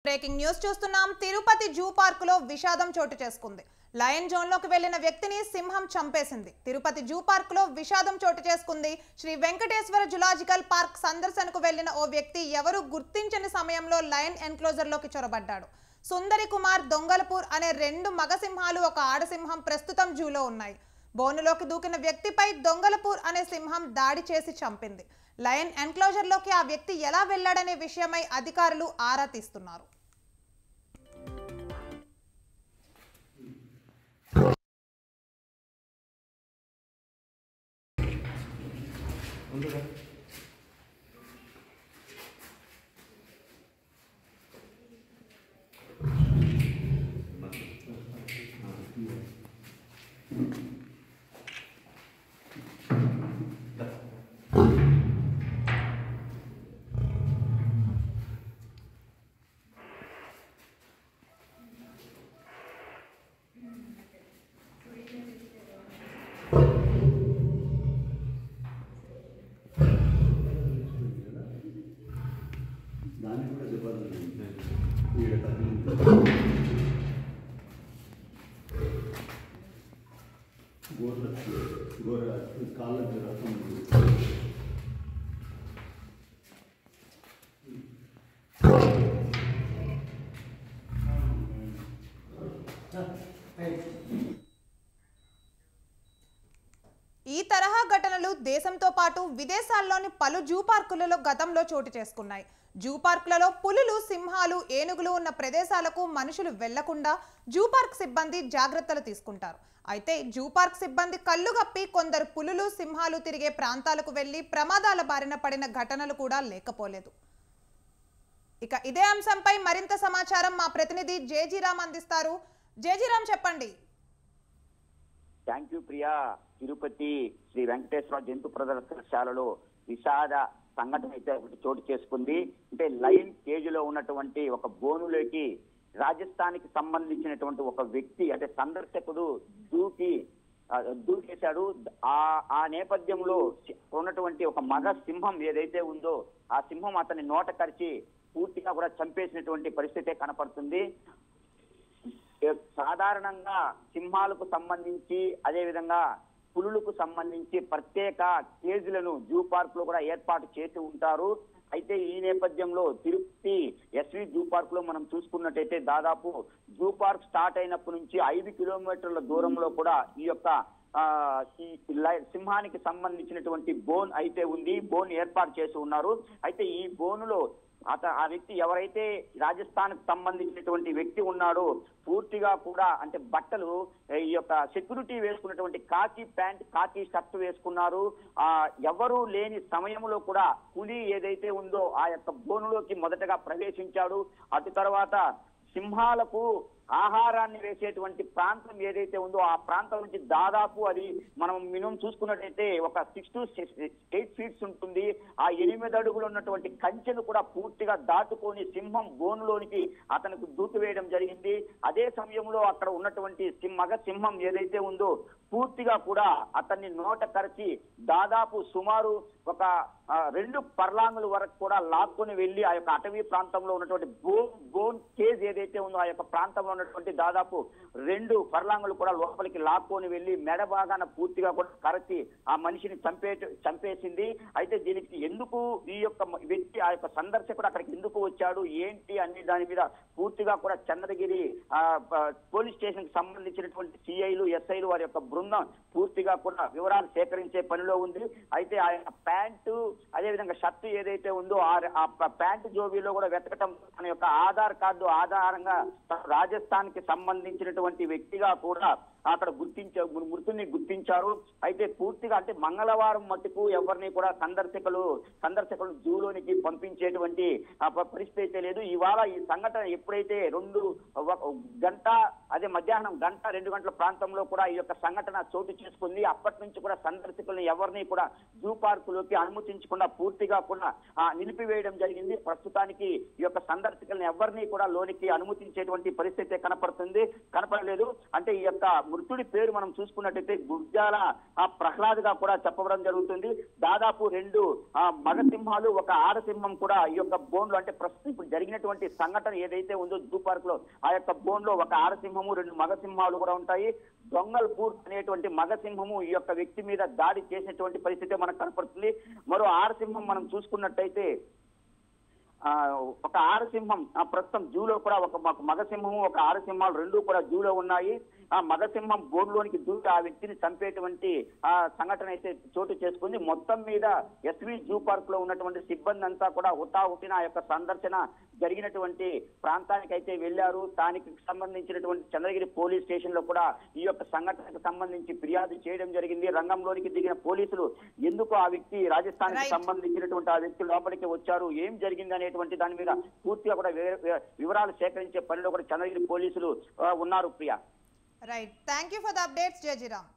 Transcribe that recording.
Breaking news చూస్తున్నాం. Tirupati zoo park లో విషాదం చోటు చేసుకుంది. లయన్ జోన్ లోకి వెళ్లిన వ్యక్తిని సింహం చంపేసింది. తిరుపతి జూ పార్క్ లో విషాదం చోటు చేసుకుంది. శ్రీ వెంకటేశ్వర జులాజికల్ పార్క్ సందర్శనకు వెళ్లిన ఓ వ్యక్తి ఎవరు గుర్తించని సమయంలో లయన్ ఎన్క్లోజర్ లోకి చొరబడ్డాడు. సుందరి కుమార్, దొంగలపూర్ అనే 2 మగ సింహాలు, ఒక ఆడసింహం ప్రస్తుతం జూలో ఉన్నాయి. బోనులోకి దూకిన వ్యక్తిపై దొంగలపూర్ అనే సింహం దాడి చేసి చంపింది. లయన్ ఎన్క్లోజర్ లోకి ఆ వ్యక్తి ఎలా వెళ్లాడనే విషయమై అధికారులు ఆరా తీస్తున్నారు. ఈ తరహా ఘటనలు దేశంతో పాటు విదేశాల్లోని పలు జూ పార్కులలో గతంలో చోటు చేసుకున్నాయి. జూ పార్కులలో పులులు, సింహాలు, ఏనుగులు ఉన్న ప్రదేశాలకు మనుషులు వెళ్లకుండా జూ పార్క్ సిబ్బంది జాగ్రత్తలు తీసుకుంటారు. అయితే జూ పార్క్ సిబ్బంది కళ్ళుగప్పి కొందరు పులులు, సింహాలు తిరిగే ప్రాంతాలకు వెళ్లి ప్రమాదాల బారిన పడిన ఘటనలు కూడా లేకపోలేదు. ఇక ఇదే అంశంపై మరింత సమాచారం మా ప్రతినిధి జేజీరామ్ అందిస్తారు. జేజీరామ్, చెప్పండి. Thank you Priya. తిరుపతి శ్రీ వెంకటేశ్వర జంతు ప్రదర్శనశాలలో విషాద సంఘటన అయితే ఒకటి చోటు చేసుకుంది. అంటే లయన్ కేజ్ లో ఉన్నటువంటి ఒక బోనులోకి రాజస్థాన్ కి సంబంధించినటువంటి ఒక వ్యక్తి, అంటే సందర్శకుడు దూకేశాడు. ఆ నేపథ్యంలో ఉన్నటువంటి ఒక మగ సింహం ఏదైతే ఉందో ఆ సింహం అతని నోట కరిచి పూర్తిగా కూడా చంపేసినటువంటి పరిస్థితే కనపడుతుంది. సాధారణంగా సింహాలకు సంబంధించి, అదే విధంగా పులులకు సంబంధించి ప్రత్యేక కేజీలను జూ పార్క్ లో కూడా ఏర్పాటు చేసి ఉంటారు. అయితే ఈ నేపథ్యంలో తిరుపతి ఎస్వి జూ పార్క్ లో మనం చూసుకున్నట్టయితే దాదాపు జూ పార్క్ స్టార్ట్ అయినప్పటి నుంచి 5 కిలోమీటర్ల దూరంలో కూడా ఈ యొక్క ఈ సింహానికి సంబంధించినటువంటి బోన్ అయితే ఉంది. బోన్ ఏర్పాటు చేసి ఉన్నారు. అయితే ఈ బోనులో ఆ వ్యక్తి ఎవరైతే రాజస్థాన్ కు సంబంధించినటువంటి వ్యక్తి ఉన్నాడో పూర్తిగా కూడా అంటే బట్టలు ఈ యొక్క సెక్యూరిటీ వేసుకున్నటువంటి కాకి ప్యాంట్, కాకి షర్ట్ వేసుకున్నారు. ఎవరు లేని సమయంలో కూడా పులి ఏదైతే ఉందో ఆ యొక్క బోనులోకి మొదటగా ప్రవేశించాడు. అటు తర్వాత సింహాలకు ఆహారాన్ని వేసేటువంటి ప్రాంతం ఏదైతే ఉందో ఆ ప్రాంతం నుంచి దాదాపు అది మనం మినిమం చూసుకున్నట్టయితే ఒక 6 to 8 ఫీట్స్ ఉంటుంది. ఆ 8 అడుగులు ఉన్నటువంటి కంచెను కూడా పూర్తిగా దాటుకొని సింహం బోనులోనికి అతనికి దూకివేయడం జరిగింది. అదే సమయంలో అక్కడ ఉన్నటువంటి మగ సింహం ఏదైతే ఉందో పూర్తిగా కూడా అతన్ని నోట కరిచి దాదాపు సుమారు ఒక 2 పర్లాంగుల వరకు కూడా లాక్కొని వెళ్లి ఆ యొక్క అటవీ ప్రాంతంలో ఉన్నటువంటి బోన్ కేజ్ ఏదైతే ఉందో ఆ యొక్క ప్రాంతంలో ఉన్నటువంటి దాదాపు 2 పర్లాంగులు కూడా లోపలికి లాక్కొని వెళ్లి మెడ భాగాన పూర్తిగా కూడా కరచి ఆ మనిషిని చంపేసింది. అయితే దీనికి ఎందుకు ఈ యొక్క వ్యక్తి, ఆ యొక్క సందర్శకుడు అక్కడికి ఎందుకు వచ్చాడు, ఏంటి అనే దాని మీద పూర్తిగా కూడా చంద్రగిరి పోలీస్ స్టేషన్ కి సంబంధించినటువంటి సిఐలు, ఎస్ఐలు వారి యొక్క బృందం పూర్తిగా కూడా వివరాలు సేకరించే పనిలో ఉంది. అయితే ఆ ప్యాంటు అదే విధంగా షర్ట్ ఏదైతే ఉందో ఆ ప్యాంటు జోబీలో కూడా వెతకటం, తన యొక్క ఆధార్ కార్డు ఆధారంగా రాజస్థాన్ కి సంబంధించినటువంటి వ్యక్తిగా కూడా అక్కడ మృతుని గుర్తించారు. అయితే పూర్తిగా అంటే మంగళవారం మట్టుకు ఎవరిని కూడా సందర్శకులు జూలోనికి పంపించేటువంటి పరిస్థితి అయితే లేదు. ఇవాళ ఈ సంఘటన ఎప్పుడైతే 2 గంట, అదే మధ్యాహ్నం 1-2 గంటల ప్రాంతంలో కూడా ఈ యొక్క సంఘటన చోటు చేసుకుంది. అప్పటి నుంచి కూడా సందర్శకులను ఎవరిని కూడా జూ పార్కులోకి అనుమతించకుండా పూర్తిగా కూడా నిలిపివేయడం జరిగింది. ప్రస్తుతానికి ఈ యొక్క సందర్శకులను ఎవరిని కూడా లోనికి అనుమతించేటువంటి పరిస్థితి కనపడలేదు. అంటే ఈ యొక్క మృతుడి పేరు మనం చూసుకున్నట్టయితే గుర్జాల ప్రహ్లాద్ గా కూడా చెప్పడం జరుగుతుంది. దాదాపు 2 మగ సింహాలు, ఒక ఆడసింహం కూడా ఈ యొక్క బోన్ లో, అంటే ప్రస్తుతం ఇప్పుడు జరిగినటువంటి సంఘటన ఏదైతే ఉందో జూ పార్క్ లో, ఆ యొక్క బోన్ లో ఒక ఆడసింహము 2 మగ సింహాలు కూడా ఉంటాయి. దొంగల్పూర్ అనేటువంటి మగ సింహము ఈ యొక్క వ్యక్తి మీద దాడి చేసినటువంటి పరిస్థితి మనకు కనపడుతుంది. మరో ఆడసింహం మనం చూసుకున్నట్టయితే ఒక ఆడసింహం ప్రస్తుతం జూలో కూడా ఒక మగసింహము, ఒక ఆడసింహాలు 2 కూడా జూలో ఉన్నాయి. ఆ మగసింహం బోర్డులోనికి దూకి ఆ వ్యక్తిని చంపేటువంటి సంఘటన అయితే చోటు చేసుకుంది. మొత్తం మీద ఎస్వి జూ పార్క్ లో ఉన్నటువంటి సిబ్బంది అంతా కూడా హుటాహుటిన ఆ యొక్క సందర్శన జరిగినటువంటి ప్రాంతానికి అయితే వెళ్లారు. దానికి సంబంధించినటువంటి చంద్రగిరి పోలీస్ స్టేషన్ లో కూడా ఈ యొక్క సంఘటనకు సంబంధించి ఫిర్యాదు చేయడం జరిగింది. రంగంలోనికి దిగిన పోలీసులు ఎందుకు ఆ వ్యక్తి రాజస్థాన్ కి సంబంధించినటువంటి ఆ వ్యక్తి లోపలికి వచ్చారు, ఏం జరిగింది అనేటువంటి దాని మీద పూర్తిగా కూడా వివరాలు సేకరించే పనిలో కూడా చంద్రగిరి పోలీసులు ఉన్నారు. Priya, right, thank you for the updates జయజీరామ్.